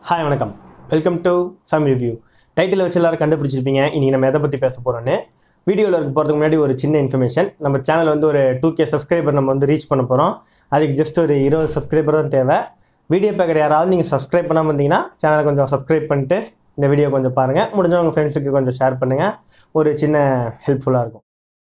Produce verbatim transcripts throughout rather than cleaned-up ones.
Hi, வணக்கம். Welcome to some review. Title வச்சு எல்லாரும் கண்டுபிடிச்சிருப்பீங்க. இன்னைக்கு நம்ம எதை பற்றி பேச போகிறோன்னு வீடியோவில் இருக்க போகிறதுக்கு முன்னாடி ஒரு சின்ன இன்ஃபர்மேஷன். நம்ம சேனல் வந்து ஒரு டூ கே சப்ஸ்கிரைபர் நம்ம வந்து ரீச் பண்ண போகிறோம். அதுக்கு ஜஸ்ட் ஒரு இருபது சப்ஸ்கிரைபர் தான் தேவை. வீடியோ பார்க்குற யாராவது நீங்கள் சப்ஸ்கிரைப் பண்ணாமல் இருந்தீங்கன்னா சேனலை கொஞ்சம் சப்ஸ்கிரைப் பண்ணிட்டு இந்த வீடியோ கொஞ்சம் பாருங்கள். முடிஞ்சவங்க உங்கள் ஃப்ரெண்ட்ஸுக்கு கொஞ்சம் ஷேர் பண்ணுங்கள். ஒரு சின்ன ஹெல்ப்ஃபுல்லாக இருக்கும்.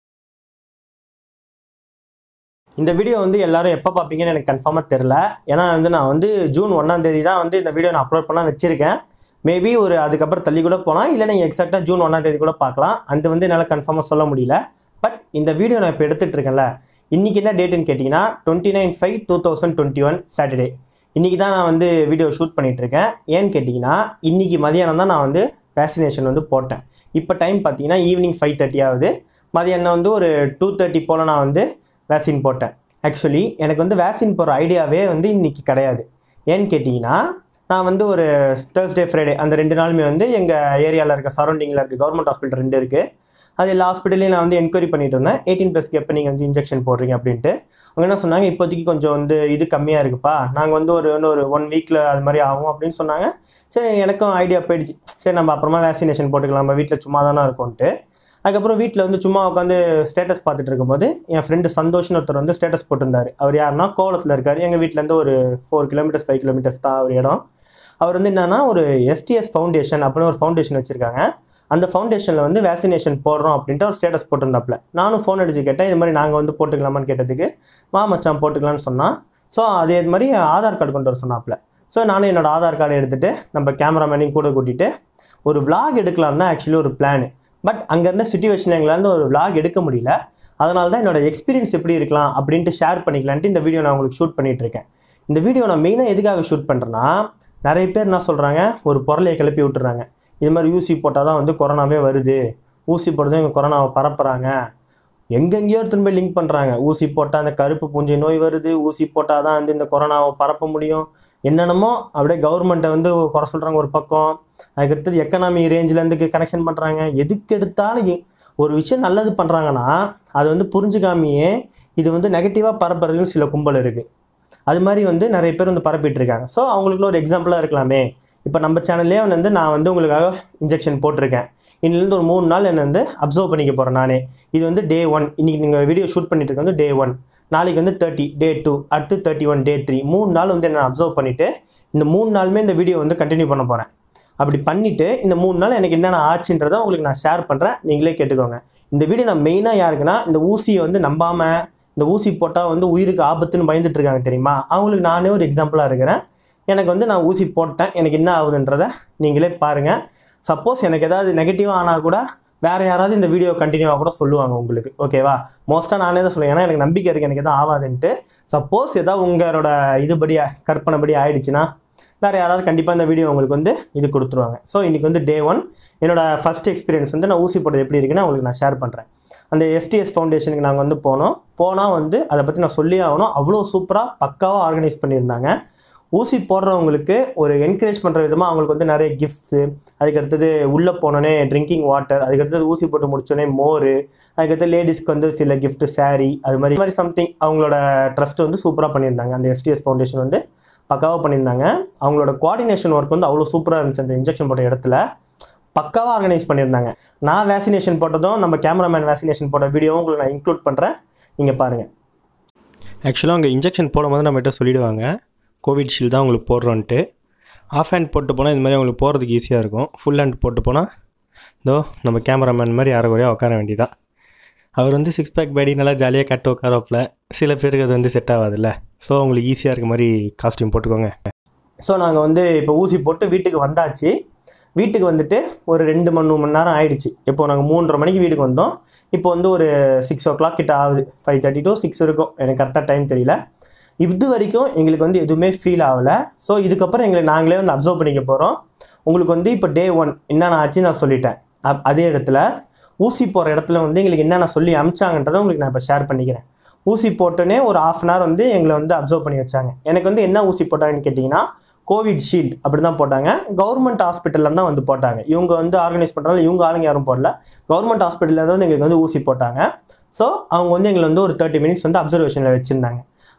இந்த வீடியோ வந்து எல்லாரும் எப்போ பார்ப்பீங்கன்னு எனக்கு கன்ஃபார்மாக தெரில. ஏன்னா வந்து நான் வந்து ஜூன் ஒன்றாம் தேதி தான் வந்து இந்த வீடியோ நான் அப்லோட் பண்ண வச்சுருக்கேன். மேபி ஒரு அதுக்கப்புறம் தள்ளி கூட போகலாம், இல்லை நீங்கள் எக்ஸாக்டாக ஜூன் ஒன்றாம் தேதி கூட பார்க்கலாம். அது வந்து என்னால் கன்ஃபார்மாக சொல்ல முடியல. பட் இந்த வீடியோ நான் இப்போ எடுத்துகிட்டு இருக்கேன்ல, இன்றைக்கி என்ன டேட்டுன்னு கேட்டிங்கன்னா twenty nine five two thousand twenty one Saturday. இன்றைக்கி தான் நான் வந்து வீடியோ ஷூட் பண்ணிகிட்ருக்கேன். ஏன்னு கேட்டிங்கன்னா இன்றைக்கி மதியானம் தான் நான் வந்து வேக்சினேஷன் வந்து போட்டேன். இப்போ டைம் பார்த்தீங்கன்னா ஈவினிங் ஃபைவ் தேர்ட்டி ஆகுது. மதியானம் வந்து ஒரு டூ தேர்ட்டி போல் நான் வந்து வேக்சின் போட்டேன். ஆக்சுவலி எனக்கு வந்து வேக்சின் போடுற ஐடியாவே வந்து இன்றைக்கி கிடையாது. ஏன்னு கேட்டிங்கன்னா நான் வந்து ஒரு தேர்ஸ்டே ஃப்ரைடே அந்த ரெண்டு நாளுமே வந்து எங்கள் ஏரியாவில் இருக்க சரௌண்டிங்கில் இருக்க கவர்மெண்ட் ஹாஸ்பிட்டல் ரெண்டு இருக்குது. அது எல்லா ஹாஸ்பிட்டலையும் நான் வந்து என்கொயரி பண்ணிட்டு இருந்தேன். எயிட்டீன் ப்ளஸ்க்கு எப்போ நீங்கள் வந்து இன்ஜெக்ஷன் போடுறீங்க அப்படின்ட்டு. அவங்க என்ன சொன்னாங்க, இப்போதைக்கு கொஞ்சம் வந்து இது கம்மியாக இருக்குப்பா, நாங்கள் வந்து ஒரு இன்னொரு ஒன் வீக்கில் அது மாதிரி ஆகும் அப்படின்னு சொன்னாங்க. சரி, எனக்கும் ஐடியா போயிடுச்சு. சரி, நம்ம அப்புறமா வேக்சினேஷன் போட்டுக்கலாம், நம்ம வீட்டில் சும்மா தானே இருக்கோன்ட்டு. அதுக்கப்புறம் வீட்டில் வந்து சும்மா உட்காந்து ஸ்டேட்டஸ் பார்த்துட்டு இருக்கும்போது என் ஃப்ரெண்டு சந்தோஷ்னு ஒருத்தர் வந்து ஸ்டேட்டஸ் போட்டிருந்தார். அவர் யாருன்னா கோலத்தில் இருக்கார். எங்கள் வீட்டிலேருந்து ஒரு ஃபோர் கிலோமீட்டர்ஸ் ஃபைவ் கிலோமீட்டர்ஸ் தான் ஒரு இடம். அவர் வந்து என்னன்னா ஒரு எஸ்டிஎஸ் ஃபவுண்டேஷன் அப்படின்னு ஒரு ஃபவுண்டேஷன் வச்சுருக்காங்க. அந்த ஃபவுண்டேஷனில் வந்து வேக்சினேஷன் போடுறோம் அப்படின்ட்டு ஒரு ஸ்டேட்டஸ் போட்டிருந்தாப்புல. நானும் ஃபோன் அடிச்சு கேட்டேன், இது மாதிரி நாங்கள் வந்து போட்டுக்கலாமான்னு கேட்டதுக்கு மா மச்சான் போட்டுக்கலான்னு சொன்னால். ஸோ அதே மாதிரி ஆதார் கார்டு கொண்டு வர சொன்னாப்புல. ஸோ நானும் என்னோடய ஆதார் கார்டு எடுத்துகிட்டு நம்ம கேமராமேனையும் கூட கூட்டிகிட்டு ஒரு விளாக் எடுக்கலாம் தான் ஆக்சுவலி ஒரு பிளான். பட் அங்கே இருந்த சுச்சுவேஷன் எங்களால் ஒரு விளாக் எடுக்க முடியல. அதனால தான் என்னோடய எக்ஸ்பீரியன்ஸ் எப்படி இருக்கலாம் அப்படின்ட்டு ஷேர் பண்ணிக்கலான்ட்டு இந்த வீடியோ நான் உங்களுக்கு ஷூட் பண்ணிகிட்ருக்கேன். இந்த வீடியோ நான் மெயினாக எதுக்காக ஷூட் பண்ணுறேன்னா, நிறைய பேர் என்ன சொல்கிறாங்க, ஒரு பொருளையை கிளப்பி விட்டுறாங்க. இது மாதிரி ஊசி போட்டால் தான் வந்து கொரோனாவே வருது, ஊசி போட்டதும் இவங்க கொரோனாவை பரப்புகிறாங்க, எங்கெங்கேயோ திரும்ப லிங்க் பண்ணுறாங்க. ஊசி போட்டால் அந்த கருப்பு பூஞ்சை நோய் வருது, ஊசி போட்டால் தான் வந்து இந்த கொரோனாவை பரப்ப முடியும், என்னென்னமோ அப்படியே கவர்மெண்ட்டை வந்து குறை சொல்கிறாங்க ஒரு பக்கம். அதுக்கடுத்தது எக்கனாமி ரேஞ்சிலேருந்து கனெக்ஷன் பண்ணுறாங்க. எதுக்கு எடுத்தாலும் ஒரு விஷயம் நல்லது பண்ணுறாங்கன்னா அது வந்து புரிஞ்சுக்காமையே இது வந்து நெகட்டிவாக பரப்புறதுன்னு சில கும்பல் இருக்குது. அது மாதிரி வந்து நிறைய பேர் வந்து பரப்பிட்டு இருக்காங்க. ஸோ அவங்களுக்குள்ள ஒரு எக்ஸாம்பிளாக இருக்கலாமே. இப்போ நம்ம சேனல்லே வந்து நான் வந்து உங்களுக்காக இன்ஜெக்ஷன் போட்டிருக்கேன். இன்னிலேருந்து ஒரு மூணு நாள் என்னை வந்து அப்சர்வ் பண்ணிக்க போகிறேன் நானே. இது வந்து டே ஒன். இன்றைக்கி நீங்கள் வீடியோ ஷூட் பண்ணிட்டு இருக்க வந்து டே ஒன். நாளைக்கு வந்து தேர்ட்டி டே டூ, அடுத்து தேர்ட்டி ஒன் டே த்ரீ. மூணு நாள் வந்து என்ன அப்சர்வ் பண்ணிவிட்டு இந்த மூணு நாளுமே இந்த வீடியோ வந்து கண்டினியூ பண்ண போகிறேன். அப்படி பண்ணிவிட்டு இந்த மூணு நாள் எனக்கு என்னென்ன ஆச்சுன்றதை உங்களுக்கு நான் ஷேர் பண்ணுறேன், நீங்களே கேட்டுக்கோங்க. இந்த வீடியோ நான் மெயினாக யாருக்குன்னா, இந்த ஊசியை வந்து நம்பாமல் இந்த ஊசி போட்டால் வந்து உயிருக்கு ஆபத்துன்னு பயந்துட்டு இருக்காங்க தெரியுமா, அவங்களுக்கு நானே ஒரு எக்ஸாம்பிளாக இருக்கிறேன். எனக்கு வந்து நான் ஊசி போட்டேன், எனக்கு என்ன ஆகுதுன்றதை நீங்களே பாருங்கள். சப்போஸ் எனக்கு ஏதாவது நெகட்டிவாக ஆனால் கூட வேறு யாராவது இந்த வீடியோ கண்டினியூவாக கூட சொல்லுவாங்க உங்களுக்கு, ஓகேவா? மோஸ்ட்டாக நானே தான் சொல்லுவேன், ஏன்னா எனக்கு நம்பிக்கை இருக்குது எனக்கு எதாவது ஆகாதுன்ட்டு. சப்போஸ் ஏதாவது உங்களோட இதுபடி கற்பனைப்படி ஆகிடுச்சுன்னா வேறு யாராவது கண்டிப்பாக இந்த வீடியோ உங்களுக்கு வந்து இது கொடுத்துருவாங்க. ஸோ இன்றைக்கி வந்து டே ஒன். என்னோடய ஃபஸ்ட் எக்ஸ்பீரியன்ஸ் வந்து நான் ஊசி போட்டது எப்படி இருக்குன்னு உங்களுக்கு நான் ஷேர் பண்ணுறேன். அந்த எஸ்டிஎஸ் ஃபவுண்டேஷனுக்கு நாங்கள் வந்து போனோம். போனால் வந்து அதை பற்றி நான் சொல்லி ஆகணும், அவ்வளோ சூப்பராக பக்காவாக ஆர்கனைஸ் பண்ணியிருந்தாங்க. ஊசி போடுறவங்களுக்கு ஒரு என்கரேஜ் பண்ணுற விதமாக அவங்களுக்கு வந்து நிறைய கிஃப்ட்ஸு, அதுக்கடுத்தது உள்ளே போனோடனே ட்ரிங்கிங் வாட்டர், அதுக்கடுத்தது ஊசி போட்டு முடிச்சோடனே மோர், அதுக்கடுத்து லேடிஸ்க்கு வந்து சில கிஃப்ட்டு சாரீ, அது மாதிரி மாதிரி சம்திங் அவங்களோட ட்ரஸ்ட்டு வந்து சூப்பராக பண்ணியிருந்தாங்க. அந்த எஸ்டிஎஸ் ஃபவுண்டேஷன் வந்து பக்காவாக பண்ணியிருந்தாங்க. அவங்களோட கோஆர்டினேஷன் ஒர்க் வந்து அவ்வளோ சூப்பராக இருந்துச்சு. அந்த இன்ஜெக்ஷன் போட்ட இடத்துல பக்காவாக ஆர்கனைஸ் பண்ணியிருந்தாங்க. நான் வேக்சினேஷன் போட்டதும் நம்ம கேமராமேன் வேக்சினேஷன் போட்ட வீடியோவும் உங்களுக்கு நான் இன்க்ளூட் பண்ணுறேன், நீங்கள் பாருங்கள். ஆக்சுவலாக அங்கே இன்ஜெக்ஷன் போடும்போது நம்மகிட்ட சொல்லிவிடுவாங்க கோவிட் ஷீல்டு தான் உங்களுக்கு போடுறோன்ட்டு. ஆஃப் ஹேண்ட் போட்டு போனால் இந்த மாதிரி அவங்களுக்கு போகிறதுக்கு ஈஸியாக இருக்கும். ஃபுல் ஹேண்ட் போட்டு போனால் இதோ நம்ம கேமராமேன் மாதிரி யாரை குறையாக உட்கார வேண்டியதான். அவர் வந்து சிக்ஸ் பேக் பேடி நல்லா ஜாலியாக கட்டு உட்காரப்பில். சில பேருக்கு அது வந்து செட் ஆகாதுல்ல. ஸோ அவங்களுக்கு ஈஸியாக இருக்க மாதிரி காஸ்டியூம் போட்டுக்கோங்க. ஸோ நாங்கள் வந்து இப்போ ஊசி போட்டு வீட்டுக்கு வந்தாச்சு. வீட்டுக்கு வந்துட்டு ஒரு ரெண்டு மணி மணி நேரம் ஆகிடுச்சு. இப்போ நாங்கள் மூன்றரை மணிக்கு வீட்டுக்கு வந்தோம். இப்போ வந்து ஒரு சிக்ஸ் ஓ கிளாக் கிட்ட ஆகுது. ஃபைவ் தேர்ட்டி டு சிக்ஸ் இருக்கும், எனக்கு கரெக்டாக டைம் தெரியல. இது வரைக்கும் எங்களுக்கு வந்து எதுவுமே ஃபீல் ஆகலை. ஸோ இதுக்கப்புறம் எங்களை நாங்களே வந்து அப்சர்வ் பண்ணிக்க போகிறோம். உங்களுக்கு வந்து இப்போ டே ஒன் என்னென்ன ஆச்சு நான் சொல்லிட்டேன். அப் அதே இடத்துல ஊசி போகிற இடத்துல வந்து எங்களுக்கு என்னென்ன சொல்லி அமிச்சாங்கன்றதை உங்களுக்கு நான் இப்போ ஷேர் பண்ணிக்கிறேன். ஊசி போட்டோன்னே ஒரு ஆஃப் அன் ஹவர் வந்து எங்களை வந்து அப்சர்வ் பண்ணி வச்சாங்க. எனக்கு வந்து என்ன ஊசி போட்டாங்கன்னு கேட்டிங்கன்னா கோவிட் ஷீல்டு அப்படி தான் போட்டாங்க. கவர்மெண்ட் ஹாஸ்பிட்டலில் தான் வந்து போட்டாங்க. இவங்க வந்து ஆர்கனைஸ் பண்ணுறாங்க, இவங்க ஆளுங்க யாரும் போடல. கவர்மெண்ட் ஹாஸ்பிட்டலில் வந்து எங்களுக்கு வந்து ஊசி போட்டாங்க. ஸோ அவங்க வந்து எங்களை வந்து ஒரு தேர்ட்டி மினிட்ஸ் வந்து அப்சர்வேஷனில் வச்சுருந்தாங்க.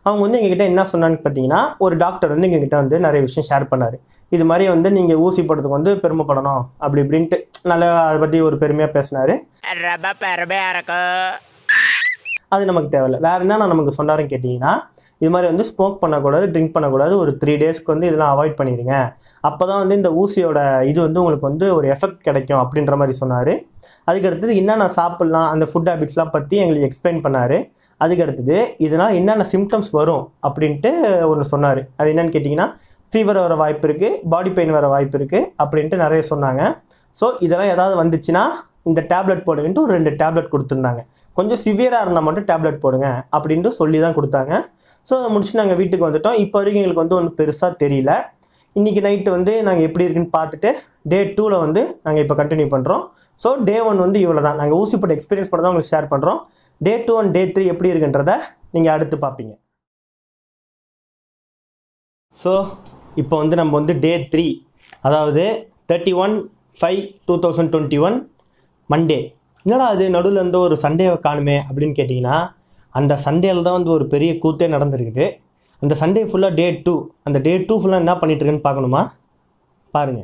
அவங்க வந்து எங்ககிட்ட என்ன சொன்னான்னு பார்த்தீங்கன்னா, ஒரு டாக்டர் வந்து எங்ககிட்ட வந்து நிறைய விஷயம் ஷேர் பண்ணார். இது மாதிரி வந்து நீங்கள் ஊசி போடுறதுக்கு வந்து பெருமைப்படணும் அப்படி இப்படின்ட்டு நல்லா அதை பற்றி ஒரு பெருமையாக பேசினார். ரொம்ப பெருமையாக இருக்கு. அது நமக்கு தேவையில்லை. வேறு என்ன நான் நமக்கு சொன்னாருன்னு கேட்டிங்கன்னா, இது மாதிரி வந்து ஸ்மோக் பண்ணக்கூடாது, ட்ரிங்க் பண்ணக்கூடாது, ஒரு த்ரீ டேஸ்க்கு வந்து இதெல்லாம் அவாய்ட் பண்ணிடுங்க. அப்போ தான் வந்து இந்த ஊசியோட இது வந்து உங்களுக்கு வந்து ஒரு எஃபெக்ட் கிடைக்கும் அப்படின்ற மாதிரி சொன்னார். அதுக்கடுத்தது என்னென்ன சாப்பிட்லாம் அந்த ஃபுட் ஹேபிட்ஸ்லாம் பற்றி எங்களுக்கு எக்ஸ்பிளைன் பண்ணார். அதுக்கடுத்தது இதனால் என்னென்ன சிம்டம்ஸ் வரும் அப்படின்ட்டு ஒன்று சொன்னார். அது என்னென்னு கேட்டிங்கன்னா, ஃபீவர் வர வாய்ப்பு இருக்குது, பாடி பெயின் வர வாய்ப்பு இருக்குது அப்படின்ட்டு நிறைய சொன்னாங்க. ஸோ இதெல்லாம் ஏதாவது வந்துச்சுன்னா இந்த டேப்லெட் போடுங்கன்ட்டு ஒரு ரெண்டு டேப்லெட் கொடுத்துருந்தாங்க. கொஞ்சம் சிவியராக இருந்தால் மட்டும் டேப்லெட் போடுங்க அப்படின்ட்டு சொல்லி தான் கொடுத்தாங்க. ஸோ அதை முடிச்சு நாங்கள் வீட்டுக்கு வந்துவிட்டோம். இப்போ வரைக்கும் எங்களுக்கு வந்து ஒன்றும் பெருசாக தெரியல. இன்றைக்கி நைட்டு வந்து நாங்கள் எப்படி இருக்குன்னு பார்த்துட்டு டே டூவில் வந்து நாங்கள் இப்போ கண்டினியூ பண்ணுறோம். ஸோ டே ஒன் வந்து இவ்வளோ தான். நாங்கள் ஊசி போட்ட எக்ஸ்பீரியன்ஸ் மட்டும் தான் உங்களுக்கு ஷேர் பண்ணுறோம். Day two and day three எப்படி இருக்குன்றதை நீங்கள் அடுத்து பார்ப்பீங்க. ஸோ இப்போ வந்து நம்ம வந்து டே த்ரீ, அதாவது thirty one five two thousand twenty one Monday. என்னடா அது நடுவில் இருந்து ஒரு சண்டேவை காணுமே அப்படின்னு கேட்டிங்கன்னா, அந்த சண்டேயில் தான் வந்து ஒரு பெரிய கூத்தே நடந்திருக்குது. அந்த சண்டே ஃபுல்லாக டே டூ, அந்த டே டூ ஃபுல்லாக என்ன பண்ணிகிட்ருக்குன்னு பார்க்கணுமா? பாருங்கள்.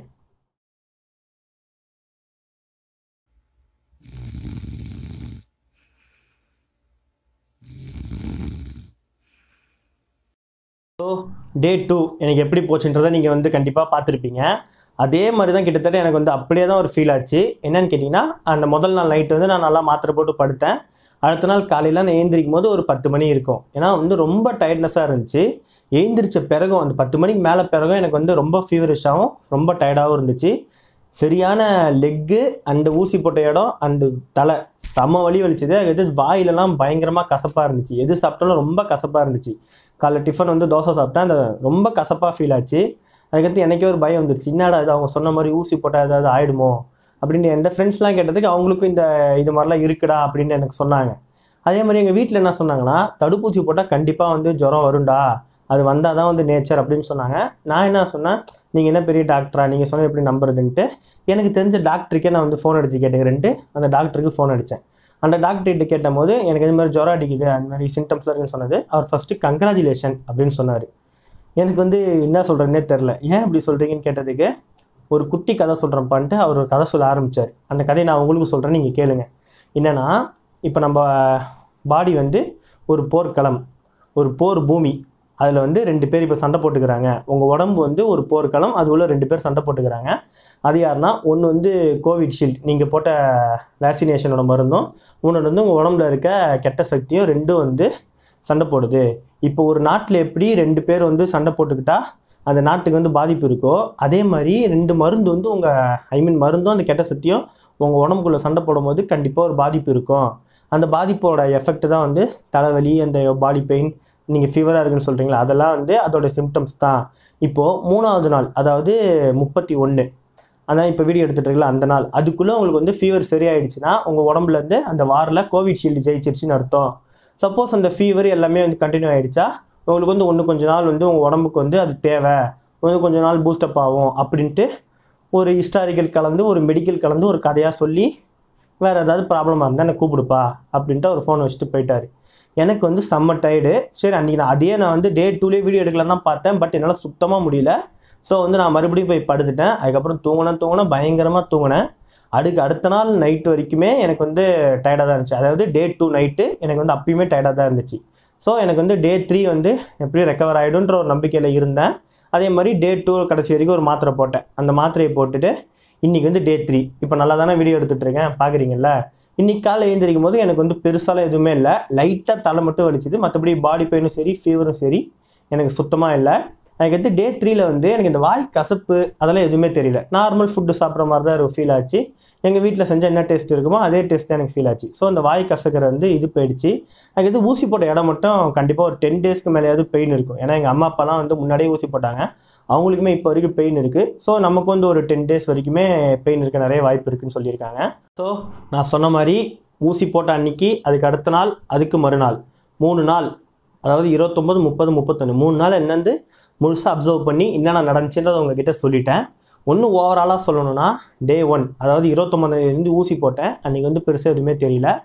ஸோ டே டூ எனக்கு எப்படி போச்சுன்றதை நீங்கள் வந்து கண்டிப்பாக பார்த்துருப்பீங்க. அதே மாதிரி தான் கிட்டத்தட்ட எனக்கு வந்து அப்படியே தான் ஒரு ஃபீல் ஆச்சு. என்னன்னு கேட்டிங்கன்னா, அந்த முதல் நாள் நைட்டு வந்து நான் நல்லா மாத்திரை போட்டு படுத்தேன். அடுத்த நாள் காலையில் நான் எழுந்திரிக்கும் போது ஒரு பத்து மணி இருக்கும். ஏன்னா வந்து ரொம்ப டயர்ட்னஸாக இருந்துச்சு. எழுந்திரிச்ச பிறகும் அந்த பத்து மணிக்கு மேலே பிறகும் எனக்கு வந்து ரொம்ப ஃபீவரிஷாகவும் ரொம்ப டயர்டாகவும் இருந்துச்சு. சரியான லெக்கு அண்டு ஊசி போட்ட இடம் அண்டு தலை செம வலி வலிச்சுது. அது வாயிலெல்லாம் பயங்கரமாக கசப்பாக இருந்துச்சு. எது சாப்பிட்டாலும் ரொம்ப கசப்பாக இருந்துச்சு. காலைல டிஃபன் வந்து தோசை சாப்பிட்டேன், அந்த ரொம்ப கசப்பாக ஃபீல் ஆச்சு. அதுக்கடுத்து எனக்கே ஒரு பயம் வந்துருச்சு. என்னடா இது அவங்க சொன்ன மாதிரி ஊசி போட்டால் ஏதாவது ஆகிடுமோ அப்படின்னு என் ஃப்ரெண்ட்ஸ்லாம் கேட்டதுக்கு அவங்களுக்கும் இந்த இது மாதிரிலாம் இருக்குடா அப்படின்னு எனக்கு சொன்னாங்க. அதே மாதிரி எங்கள் வீட்டில் என்ன சொன்னாங்கன்னா, தடுப்பூசி போட்டால் கண்டிப்பாக வந்து ஜுரம் வரும்டா, அது வந்தால் தான் வந்து நேச்சர் அப்படின்னு சொன்னாங்க. நான் என்ன சொன்னேன், நீங்கள் என்ன பெரிய டாக்டரா, நீங்கள் சொன்னால் எப்படி நம்புறதுன்ட்டு எனக்கு தெரிஞ்ச டாக்டருக்கே நான் வந்து ஃபோன் அடித்து கேட்டுக்கிறேன்ட்டு அந்த டாக்டருக்கு ஃபோன் அடித்தேன். அந்த டாக்டர்கிட்ட கேட்ட போது எனக்கு இது மாதிரி ஜுரம் அடிக்குது, அந்த மாதிரி சிம்டம்ஸ்லாம் இருக்குன்னு சொன்னது. அவர் ஃபஸ்ட்டு கங்க்ராச்சுலேஷன் அப்படின்னு சொன்னார். எனக்கு வந்து என்ன சொல்கிறேன்னே தெரில. ஏன் இப்படி சொல்கிறீங்கன்னு கேட்டதுக்கு, ஒரு குட்டி கதை சொல்கிறேன்ப்பான்ட்டு அவர் ஒரு கதை சொல்ல ஆரம்பித்தார். அந்த கதையை நான் உங்களுக்கு சொல்கிறேன், நீங்கள் கேளுங்க. என்னென்னா, இப்போ நம்ம பாடி வந்து ஒரு போர்க்களம், ஒரு போர் பூமி. அதில் வந்து ரெண்டு பேர் இப்போ சண்டை போட்டுக்கிறாங்க. உங்கள் உடம்பு வந்து ஒரு போர்க்களம், அது உள்ள ரெண்டு பேர் சண்டை போட்டுக்கிறாங்க. அது யாருன்னா, ஒன்று வந்து கோவிட்ஷீல்டு நீங்கள் போட்ட வேக்சினேஷனோட மருந்தும், இன்னொன்று வந்து உங்கள் உடம்புல இருக்க கெட்ட சக்தியும் ரெண்டும் வந்து சண்டை போடுது. இப்போ ஒரு நாட்டில் எப்படி ரெண்டு பேர் வந்து சண்டை போட்டுக்கிட்டால் அந்த நாட்டுக்கு வந்து பாதிப்பு இருக்கோ, அதே மாதிரி ரெண்டு மருந்து வந்து உங்கள் ஐ மீன் மருந்தும் அந்த கெட்ட சக்தியும் உங்கள் உடம்புக்குள்ளே சண்டை போடும்போது கண்டிப்பாக ஒரு பாதிப்பு இருக்கும். அந்த பாதிப்போட எஃபெக்ட் தான் வந்து தலைவலி, அந்த பாடி பெயின், நீங்கள் ஃபீவராக இருக்குன்னு சொல்கிறீங்களா, அதெல்லாம் வந்து அதோட சிம்டம்ஸ் தான். இப்போது மூணாவது நாள், அதாவது முப்பத்தி ஒன்று, அதான் இப்போ வீடியோ எடுத்துகிட்டு இருக்கல அந்த நாள், அதுக்குள்ளே உங்களுக்கு வந்து ஃபீவர் சரியாயிடுச்சுன்னா உங்கள் உடம்புலேருந்து அந்த வாரில் கோவிட்ஷீல்டு ஜெயிச்சிருச்சுன்னு அர்த்தம். சப்போஸ் அந்த ஃபீவர் எல்லாமே வந்து கண்டினியூ ஆகிடுச்சா, உங்களுக்கு வந்து ஒன்று கொஞ்ச நாள் வந்து உங்கள் உடம்புக்கு வந்து அது தேவை, ஒன்று கொஞ்ச நாள் பூஸ்டப் ஆகும் அப்படின்ட்டு ஒரு ஹிஸ்டாரிக்கல் கலந்து ஒரு மெடிக்கல் கலந்து ஒரு கதையாக சொல்லி, வேறு ஏதாவது ப்ராப்ளமாக இருந்தால் எனக்கு கூப்பிடுப்பா அப்படின்ட்டு ஒரு ஃபோன் வச்சுட்டு போயிட்டார். எனக்கு வந்து செம்ம டயர்டு. சரி, அன்றைக்கி நான் அதே நான் வந்து டே டூலே வீடியோ எடுக்கலாம் தான் பார்த்தேன். பட் என்னால் சுத்தமாக முடியல. ஸோ வந்து நான் மறுபடியும் போய் படுத்துட்டேன். அதுக்கப்புறம் தூங்கினேன் தூங்கினேன் பயங்கரமாக தூங்கினேன். அதுக்கு அடுத்த நாள் நைட்டு வரைக்குமே எனக்கு வந்து டயர்டாக தான் இருந்துச்சு. அதாவது டே டூ நைட்டு எனக்கு வந்து அப்பயுமே டயர்டாக தான் இருந்துச்சு. ஸோ எனக்கு வந்து டே த்ரீ வந்து எப்படியும் ரெக்கவர் ஆகிடுன்ற ஒரு நம்பிக்கையில் இருந்தேன். அதே மாதிரி டே டூ கடைசி வரைக்கும் ஒரு மாத்திரை போட்டேன். அந்த மாத்திரையை போட்டுட்டு இன்றைக்கி வந்து டே த்ரீ இப்போ நல்லா தானே வீடியோ எடுத்துகிட்ருக்கேன், பார்க்குறீங்கல்ல. இன்றைக்கி காலை எழுந்திரிக்கும் போது எனக்கு வந்து பெருசாலாம் எதுவுமே இல்லை. லைட்டாக தலை மட்டும் வலிச்சுது. மற்றபடி பாடி பெயினும் சரி ஃபீவரும் சரி எனக்கு சுத்தமாக இல்லை. அதுக்கடுத்து டே த்ரீயில் வந்து எனக்கு இந்த வாய் கசப்பு அதெல்லாம் எதுவுமே தெரியல. நார்மல் ஃபுட்டு சாப்பிட்ற மாதிரி தான் ஒரு ஃபீல் ஆச்சு. எங்கள் வீட்டில் செஞ்சால் என்ன டேஸ்ட் இருக்குமோ அதே டேஸ்ட் தான் எனக்கு ஃபீல் ஆச்சு. ஸோ அந்த வாய் கசக்கிற வந்து இது போயிடுச்சு. அதுக்கடுத்து ஊசி போட்ட இடம் மட்டும் கண்டிப்பாக ஒரு டென் டேஸ்க்கு மேலேயாவது பெயின் இருக்கும். ஏன்னா எங்கள் அம்மா அப்பாலாம் வந்து முன்னாடியே ஊசி போட்டாங்க, அவங்களுக்குமே இப்போ வரைக்கும் பெயின் இருக்குது. ஸோ நமக்கு வந்து ஒரு டென் டேஸ் வரைக்குமே பெயின் இருக்க நிறைய வாய்ப்பு இருக்குதுன்னு சொல்லியிருக்காங்க. ஸோ நான் சொன்ன மாதிரி ஊசி போட்ட அன்றைக்கி, அதுக்கு அடுத்த நாள், அதுக்கு மறுநாள் மூணு நாள், அதாவது இருபத்தொம்போது முப்பது முப்பத்தொன்று மூணு நாள் என்னென்னு முழுசாக அப்சர்வ் பண்ணி என்னென்ன நடந்துச்சுன்றதை உங்ககிட்ட சொல்லிட்டேன். ஒன்று ஓவராலாக சொல்லணும்னா, டே ஒன், அதாவது இருபத்தொம்பதாந்தேதி ஊசி போட்டேன். அன்றைக்கி வந்து பெருசாக எதுவுமே தெரியல.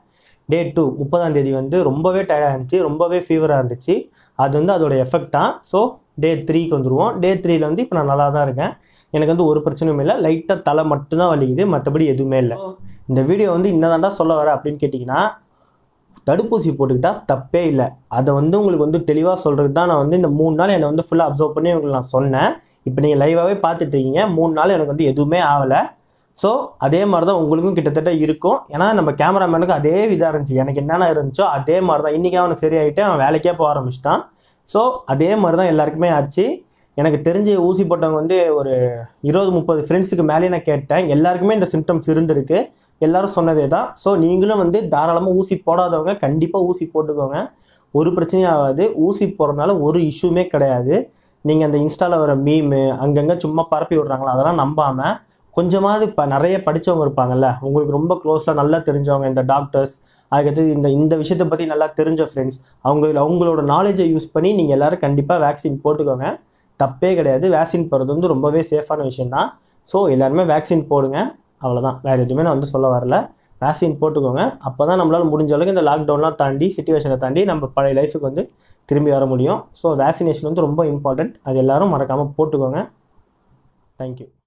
டே டூ முப்பதாம் தேதி வந்து ரொம்பவே டயர்டாக இருந்துச்சு, ரொம்பவே ஃபீவராக இருந்துச்சு. அது வந்து அதோட எஃபெக்ட் தான். ஸோ டே த்ரீக்கு வந்துடுவோம். டே த்ரீல வந்து இப்போ நான் நல்லா தான் இருக்கேன். எனக்கு வந்து ஒரு பிரச்சனையும் இல்லை. லைட்டாக தலை மட்டும்தான் வலிக்குது, மற்றபடி எதுவுமே இல்லை. இந்த வீடியோ வந்து இன்னதாண்டா சொல்ல வர அப்படின்னு கேட்டிங்கன்னா, தடுப்பூசி போட்டுக்கிட்டால் தப்பே இல்லை. அதை வந்து உங்களுக்கு வந்து தெளிவாக சொல்கிறது தான் நான் வந்து இந்த மூணு நாள் என்னை வந்து ஃபுல்லாக அப்சர்வ் பண்ணி உங்களுக்கு நான் சொன்னேன். இப்போ நீங்கள் லைவாகவே பார்த்துட்ருக்கீங்க. மூணு நாள் எனக்கு வந்து எதுவுமே ஆகலை. ஸோ அதே மாதிரி தான் உங்களுக்கும் கிட்டத்தட்ட இருக்கும். ஏன்னா நம்ம கேமராமேனுக்கு அதே இதாக இருந்துச்சு. எனக்கு என்னென்ன இருந்துச்சோ அதே மாதிரி தான். இன்றைக்கி அவனுக்கு சரியாயிட்டு அவன் வேலைக்கே போக ஆரம்பிச்சிட்டான். ஸோ அதே மாதிரி தான் எல்லாருக்குமே ஆச்சு. எனக்கு தெரிஞ்சு ஊசி போட்டவங்க வந்து ஒரு இருபது முப்பது ஃப்ரெண்ட்ஸுக்கு மேலே நான் கேட்டேன். எல்லாருக்குமே இந்த சிம்டம்ஸ் இருந்திருக்கு. எல்லோரும் சொன்னதே தான். ஸோ நீங்களும் வந்து தாராளமாக ஊசி போடாதவங்க கண்டிப்பாக ஊசி போட்டுக்கோங்க. ஒரு பிரச்சனையும் ஆகாது. ஊசி போடுறதுனால ஒரு இஷ்யூமே கிடையாது. நீங்கள் அந்த இன்ஸ்டாவில் வர மீமு அங்கங்கே சும்மா பரப்பி விட்றாங்களா, அதெல்லாம் நம்பாமல் கொஞ்சமாவது இப்போ நிறைய படித்தவங்க இருப்பாங்கல்ல, உங்களுக்கு ரொம்ப க்ளோஸாக நல்லா தெரிஞ்சவங்க, இந்த டாக்டர்ஸ், அதுக்கடுத்து இந்த இந்த விஷயத்தை பற்றி நல்லா தெரிஞ்ச ஃப்ரெண்ட்ஸ், அவங்க அவங்களோட நாலேஜை யூஸ் பண்ணி நீங்கள் எல்லோரும் கண்டிப்பாக வேக்சின் போட்டுக்கோங்க. தப்பே கிடையாது. வேக்சின் போடுறது வந்து ரொம்பவே சேஃபான விஷயந்தான். ஸோ எல்லாருமே வேக்சின் போடுங்க. அவ்வளோதான், வேறு எதுவுமே நான் வந்து சொல்ல வரல. வேக்சின் போட்டுக்கோங்க. அப்போ தான் நம்மளால் முடிஞ்ச அளவுக்கு இந்த லாக்டவுன்லாம் தாண்டி சிச்சுவேஷனை தாண்டி நம்ம பழைய லைஃபுக்கு வந்து திரும்பி வர முடியும். ஸோ வேக்சினேஷன் வந்து ரொம்ப இம்பார்ட்டண்ட். அது எல்லோரும் மறக்காமல் போட்டுக்கோங்க. தேங்க்யூ.